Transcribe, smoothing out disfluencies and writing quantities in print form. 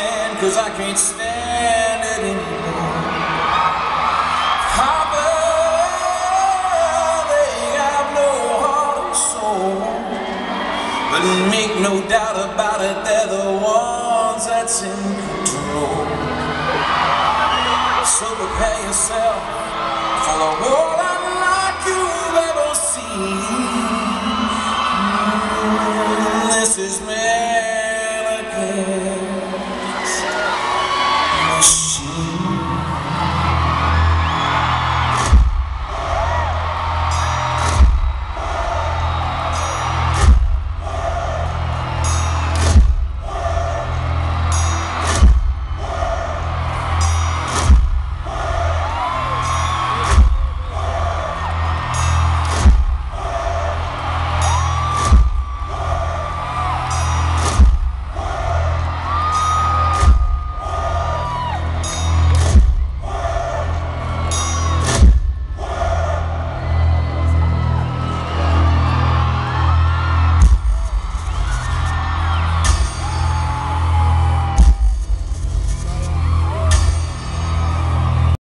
hand, 'cause I can't stand it anymore. Papa, they have no heart and soul, but make no doubt about it, they're the ones that's in control. So prepare yourself for the war.